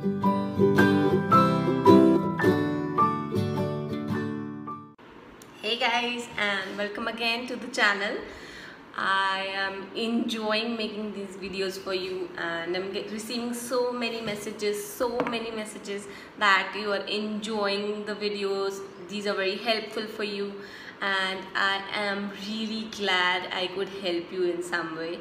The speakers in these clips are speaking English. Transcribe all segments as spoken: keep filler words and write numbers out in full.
Hey guys, and welcome again to the channel. I am enjoying making these videos for you, and I'm get, receiving so many messages, so many messages that you are enjoying the videos. These are very helpful for you, and I am really glad I could help you in some way.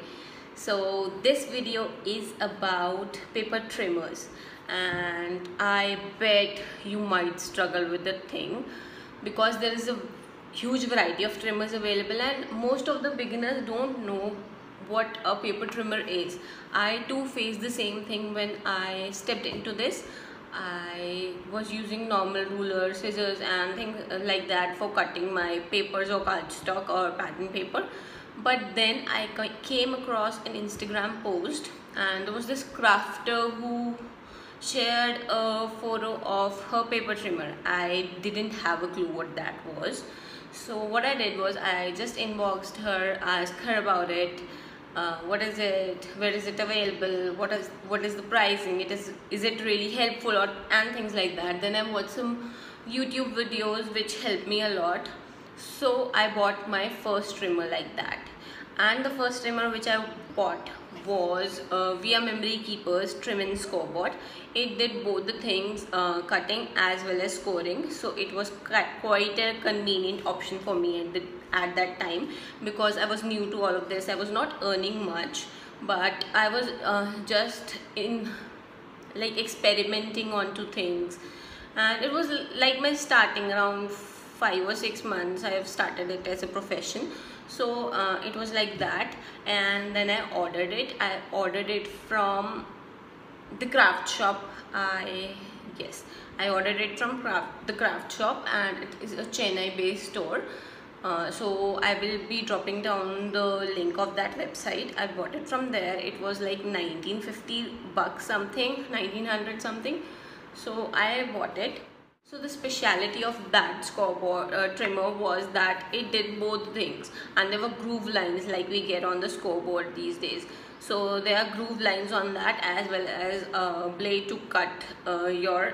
So this video is about paper trimmers, and I bet you might struggle with the thing because there is a huge variety of trimmers available, and most of the beginners don't know what a paper trimmer is. I too faced the same thing when I stepped into this. I was using normal rulers, scissors and things like that for cutting my papers or cardstock or pattern paper. But then I came across an Instagram post, and there was this crafter who shared a photo of her paper trimmer. I didn't have a clue what that was. So what I did was I just inboxed her, asked her about it. Uh, what is it? Where is it available? What is what is the pricing? It is is it really helpful, or and things like that. Then I watched some YouTube videos which helped me a lot. So I bought my first trimmer like that, and the first trimmer which I bought was uh, via Memory Keeper's trim and scoreboard. It did both the things, uh, cutting as well as scoring, so it was quite a convenient option for me at, the, at that time, because I was new to all of this. I was not earning much, but I was uh, just in like experimenting onto things, and it was like my starting around five or six months. I have started it as a profession. So uh, it was like that, and then I ordered it. I ordered it from the craft shop. I yes, I ordered it from craft, the craft shop, and it is a Chennai based store. Uh, so I will be dropping down the link of that website. I bought it from there. It was like nineteen fifty bucks something, nineteen hundred something. So I bought it. So the speciality of that scoreboard uh, trimmer was that it did both things, and there were groove lines like we get on the scoreboard these days. So there are groove lines on that, as well as a blade to cut uh, your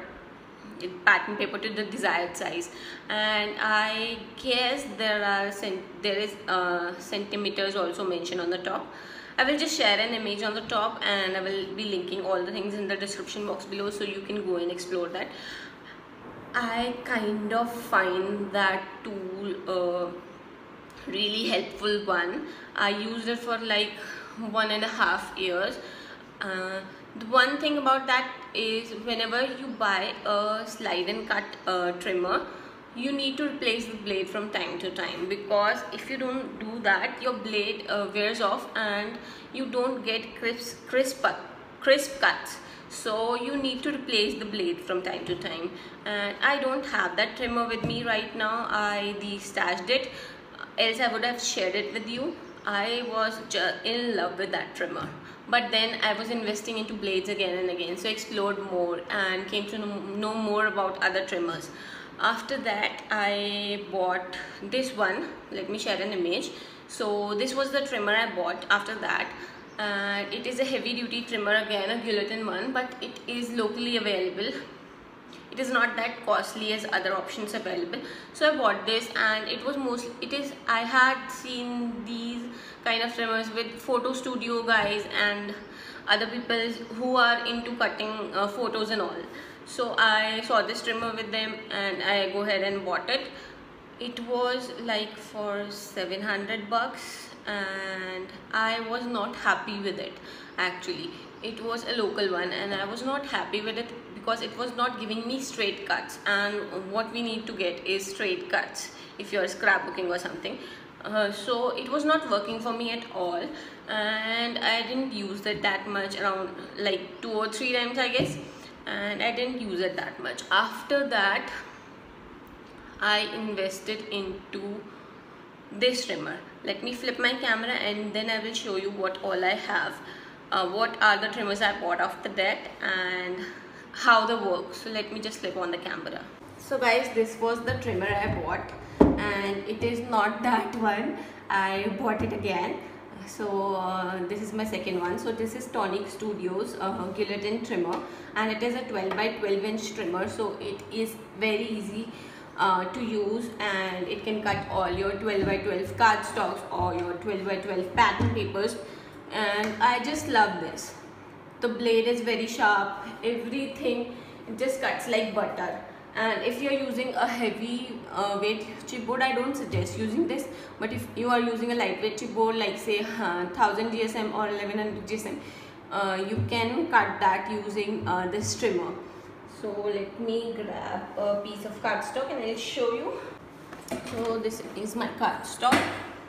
pattern paper to the desired size. And I guess there are there is uh, centimeters also mentioned on the top. I will just share an image on the top, and I will be linking all the things in the description box below, so you can go and explore that. I kind of find that tool a really helpful one. I used it for like one and a half years. Uh, the one thing about that is, whenever you buy a slide and cut uh, trimmer, you need to replace the blade from time to time, because if you don't do that, your blade uh, wears off and you don't get crisp, crisp, crisp cuts. So you need to replace the blade from time to time, and I don't have that trimmer with me right now. I de-stashed it, else I would have shared it with you. I was just in love with that trimmer, but then I was investing into blades again and again, so I explored more and came to know more about other trimmers. After that, I bought this one. Let me share an image. So this was the trimmer I bought after that. And it is a heavy duty trimmer, again a Guillotine one, but it is locally available. It is not that costly as other options available. So I bought this, and it was mostly, it is, I had seen these kind of trimmers with photo studio guys and other people who are into cutting uh, photos and all. So I saw this trimmer with them, and I go ahead and bought it. It was like for seven hundred bucks. And I was not happy with it. Actually, it was a local one, and I was not happy with it because it was not giving me straight cuts, and what we need to get is straight cuts if you're scrapbooking or something. Uh, so it was not working for me at all, and I didn't use it that much, around like two or three times I guess, and I didn't use it that much. After that, I invested into this trimmer. Let me flip my camera, and then I will show you what all I have, uh, what are the trimmers I bought after that, and how they work. So let me just flip on the camera. So guys, this was the trimmer I bought, and it is not that one. I bought it again. So uh, this is my second one. So this is TONIC Studios uh, Guillotine trimmer, and it is a twelve by twelve inch trimmer, so it is very easy uh, to use, and it can cut all your twelve by twelve cardstocks or your twelve by twelve pattern papers. And I just love this. The blade is very sharp, everything, it just cuts like butter. And if you're using a heavy uh, weight chipboard, I don't suggest using this. But if you are using a lightweight chipboard, like say uh, one thousand G S M or eleven hundred G S M, uh, you can cut that using uh, this trimmer. So let me grab a piece of cardstock and I'll show you. So this is my cardstock,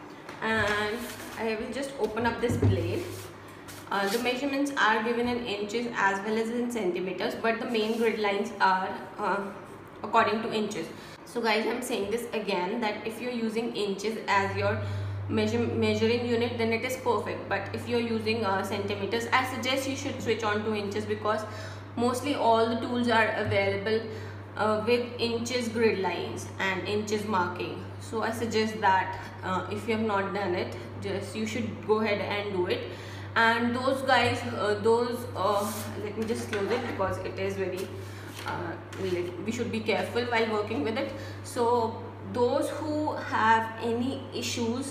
and I will just open up this blade. Uh, the measurements are given in inches as well as in centimeters, but the main grid lines are uh, according to inches. So guys, I'm saying this again, that if you're using inches as your measure, measuring unit, then it is perfect. But if you're using uh, centimeters, I suggest you should switch on to inches, because mostly all the tools are available uh, with inches grid lines and inches marking. So I suggest that uh, if you have not done it, just you should go ahead and do it. And those guys, uh, those uh, let me just close it, because it is very uh, we should be careful while working with it. So those who have any issues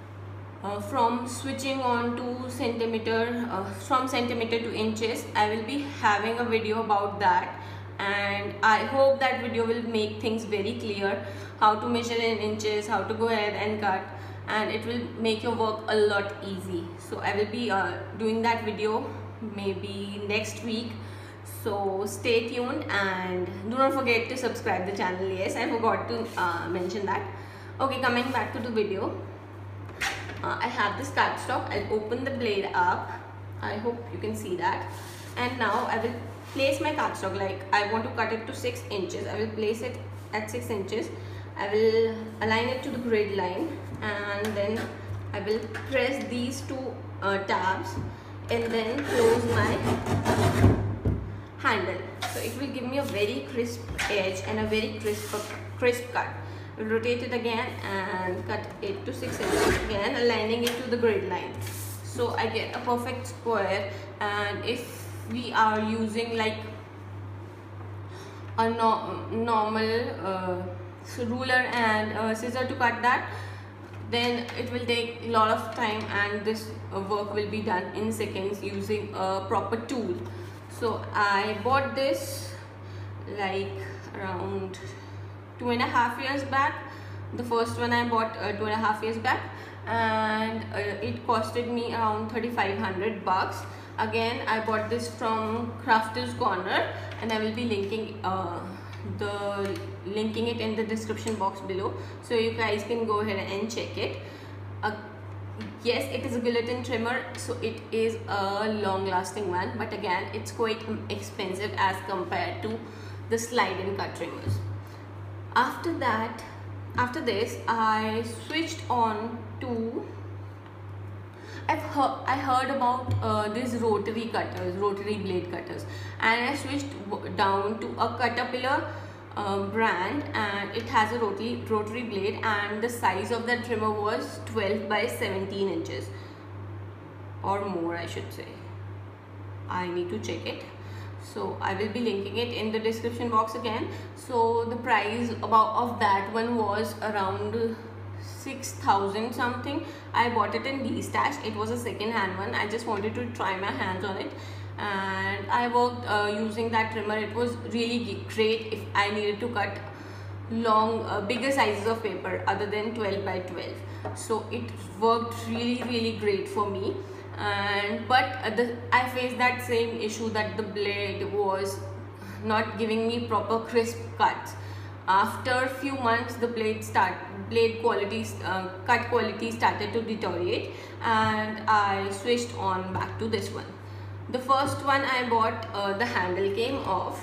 uh, from switching on to centimeter, uh, from centimeter to inches, I will be having a video about that, and I hope that video will make things very clear, how to measure in inches, how to go ahead and cut, and it will make your work a lot easy. So I will be uh, doing that video maybe next week, so stay tuned, and do not forget to subscribe the channel. Yes, I forgot to uh, mention that. Okay, coming back to the video, uh, I have this cardstock. I'll open the blade up. I hope you can see that. And now I will place my cardstock, like I want to cut it to six inches. I will place it at six inches. I will align it to the grid line, and then I will press these two uh, tabs and then close my handle. So it will give me a very crisp edge and a very crisp crisp cut. I will rotate it again and cut it to six inches again, aligning it to the grid line. So I get a perfect square. And if we are using like a no normal uh, So ruler and uh, scissor to cut that, then it will take a lot of time, and this uh, work will be done in seconds using a proper tool. So I bought this like around two and a half years back. The first one I bought uh, two and a half years back, and uh, it costed me around thirty-five hundred bucks. Again, I bought this from Crafter's Corner, and I will be linking uh, the linking it in the description box below, so you guys can go ahead and check it. Uh, yes, it is a guillotine trimmer, so it is a long lasting one, but again it's quite expensive as compared to the slide and cut trimmers. After that, after this, I switched on to I've heard, I heard about uh, these rotary cutters, rotary blade cutters, and I switched down to a Caterpillar uh, brand, and it has a rotary, rotary blade, and the size of that trimmer was twelve by seventeen inches or more, I should say. I need to check it. So I will be linking it in the description box again. So the price about of that one was around six thousand something. I bought it in D-Stash. It was a second hand one. I just wanted to try my hands on it, and I worked uh, using that trimmer. It was really great if I needed to cut long uh, bigger sizes of paper other than twelve by twelve. So it worked really really great for me. And but uh, the, I faced that same issue, that the blade was not giving me proper crisp cuts. After few months, the blade start blade quality uh, cut quality started to deteriorate, and I switched on back to this one. The first one I bought, uh, the handle came off,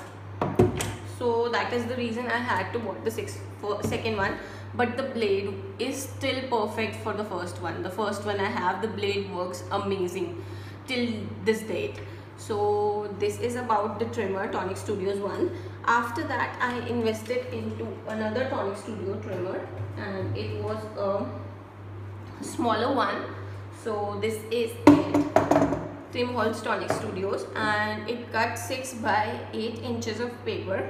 so that is the reason I had to bought the six, for, second one. But the blade is still perfect for the first one. The first one I have, the blade works amazing till this date. So this is about the trimmer, TONIC Studios one. After that, I invested into another TONIC Studio trimmer, and it was a smaller one. So this is it, Tim Holtz Tonic Studios, and it cuts six by eight inches of paper.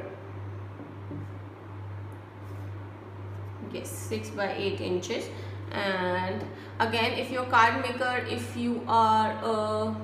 Yes, six by eight inches. And again, if you're a card maker, if you are uh,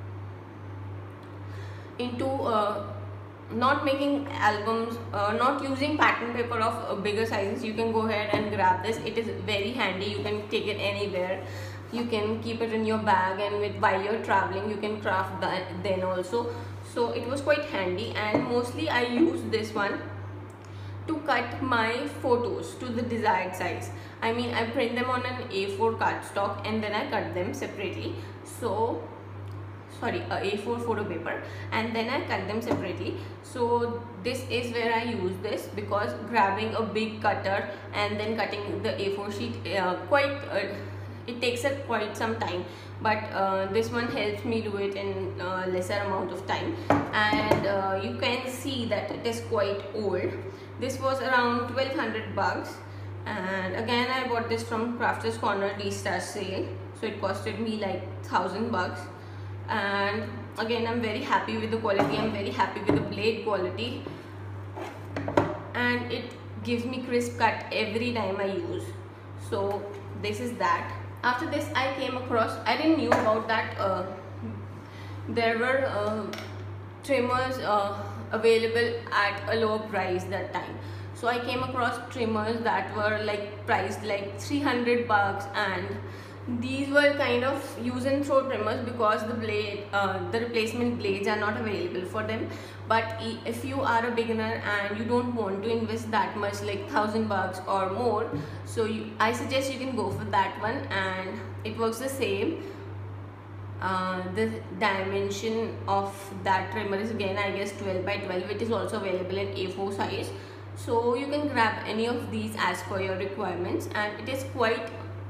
into uh, not making albums, uh, not using pattern paper of uh, bigger sizes, you can go ahead and grab this. It is very handy. You can take it anywhere. You can keep it in your bag, and with while you're traveling you can craft that then also. So it was quite handy, and mostly I use this one to cut my photos to the desired size. I mean, I print them on an A four cardstock and then I cut them separately. So sorry, a A four photo paper, and then I cut them separately. So this is where I use this, because grabbing a big cutter and then cutting the A four sheet uh, quite uh, it takes up quite some time, but uh, this one helps me do it in uh, lesser amount of time. And uh, you can see that it is quite old. This was around twelve hundred bucks, and again I bought this from Crafters Corner D-Star sale, so it costed me like thousand bucks. And again, I'm very happy with the quality. I'm very happy with the blade quality, and it gives me crisp cut every time I use. So this is that. After this, I came across, I didn't knew about that uh, there were uh, trimmers uh, available at a lower price that time. So I came across trimmers that were like priced like three hundred bucks, and these were kind of use and throw trimmers, because the blade uh, the replacement blades are not available for them. But if you are a beginner and you don't want to invest that much, like thousand bucks or more, so you, I suggest you can go for that one, and it works the same. Uh, the dimension of that trimmer is again, I guess, twelve by twelve. It is also available in A four size, so you can grab any of these as per your requirements, and it is quite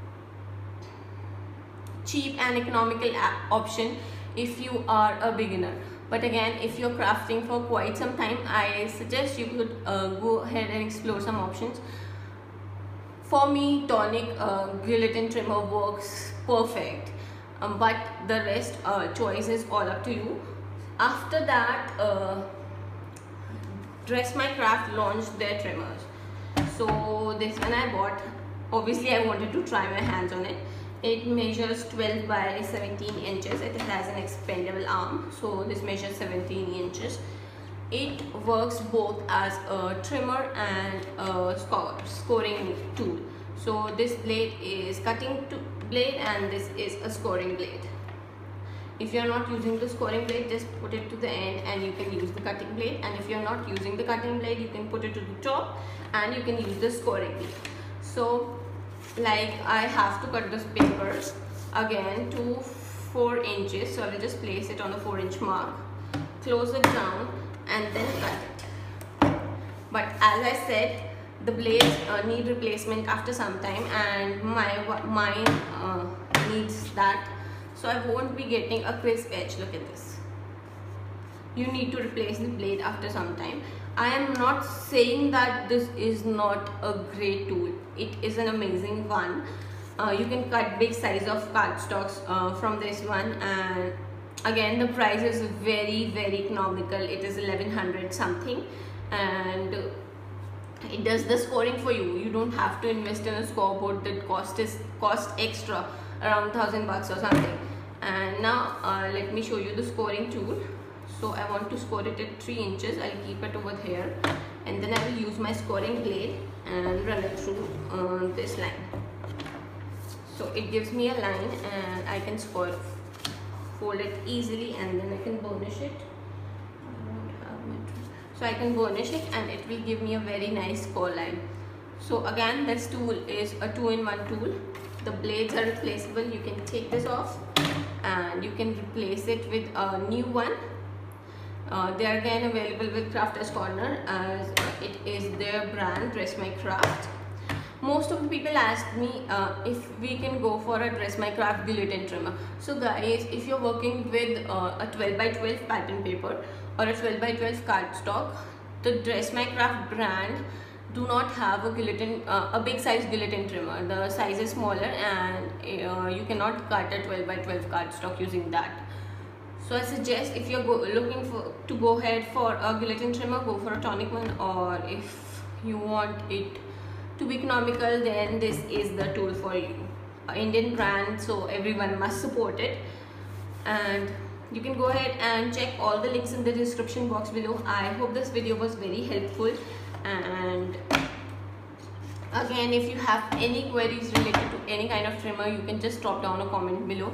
cheap and economical option if you are a beginner. But again, if you're crafting for quite some time, I suggest you could uh, go ahead and explore some options. For me, Tonic uh, Guillotine trimmer works perfect, um, but the rest uh, choice is all up to you. After that, uh, Dress My Craft launched their trimmers. So this one I bought. Obviously, I wanted to try my hands on it. It measures twelve by seventeen inches. It has an expandable arm, so this measures seventeen inches. It works both as a trimmer and a score, scoring tool. So this blade is cutting blade, and this is a scoring blade. If you are not using the scoring blade, just put it to the end and you can use the cutting blade. And if you are not using the cutting blade, you can put it to the top and you can use the scoring blade. So like I have to cut this paper again to four inches, so I will just place it on the four inch mark, close it down, and then cut it. But as I said, the blades uh, need replacement after some time, and my mine uh, needs that, so I won't be getting a crisp edge. Look at this. You need to replace the blade after some time. I am not saying that this is not a great tool. It is an amazing one. Uh, you can cut big size of cardstocks uh, from this one, and again the price is very very economical. It is eleven hundred something, and it does the scoring for you. You don't have to invest in a scoreboard that cost is cost extra around thousand bucks or something. And now uh, let me show you the scoring tool. So I want to score it at three inches. I'll keep it over here, and then I will use my scoring blade and run it through uh, this line. So it gives me a line, and I can score, fold it easily, and then I can burnish it. I don't have my so I can burnish it, and it will give me a very nice score line. So again, this tool is a two-in-one tool. The blades are replaceable. You can take this off, and you can replace it with a new one. Uh, they are again available with Crafters Corner, as it is their brand, Dress My Craft. Most of the people ask me uh, if we can go for a Dress My Craft guillotine trimmer. So guys, if you're working with uh, a twelve by twelve pattern paper or a twelve by twelve cardstock, the Dress My Craft brand do not have a guillotine, uh, a big size guillotine trimmer. The size is smaller and uh, you cannot cut a twelve by twelve cardstock using that. So I suggest, if you're go looking for to go ahead for a guillotine trimmer, go for a tonic one, or if you want it to be economical, then this is the tool for you. An Indian brand, so everyone must support it. And you can go ahead and check all the links in the description box below. I hope this video was very helpful, and again, if you have any queries related to any kind of trimmer, you can just drop down a comment below.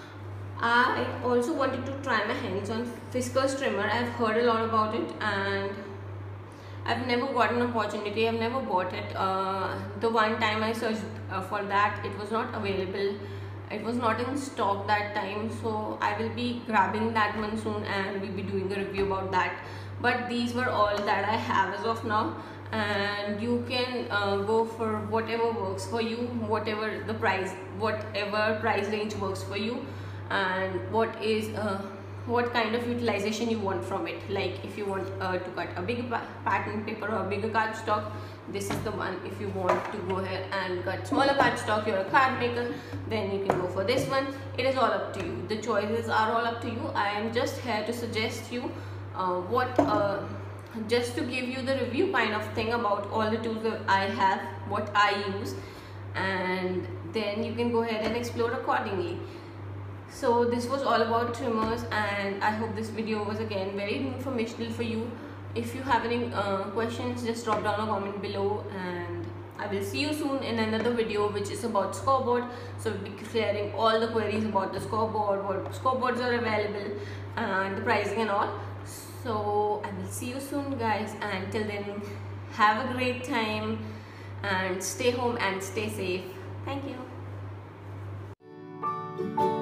I also wanted to try my hands on viscose trimmer. I've heard a lot about it and I've never got an opportunity. I've never bought it. Uh, the one time I searched uh, for that, it was not available. It was not in stock that time, so I will be grabbing that one soon and we'll be doing a review about that. But these were all that I have as of now, and you can uh, go for whatever works for you, whatever the price, whatever price range works for you, and what is uh, what kind of utilization you want from it. Like if you want uh, to cut a big pattern paper or a bigger cardstock, this is the one. If you want to go ahead and cut smaller cardstock, you're a card maker, then you can go for this one. It is all up to you. The choices are all up to you. I am just here to suggest you uh, what uh, just to give you the review kind of thing about all the tools that I have, what I use, and then you can go ahead and explore accordingly. So this was all about trimmers, and I hope this video was again very informational for you. If you have any uh, questions, just drop down a comment below, and I will see you soon in another video which is about scoreboard. So we'll be clearing all the queries about the scoreboard, what scoreboards are available, and the pricing and all. So I will see you soon, guys, and till then, have a great time and stay home and stay safe. Thank you.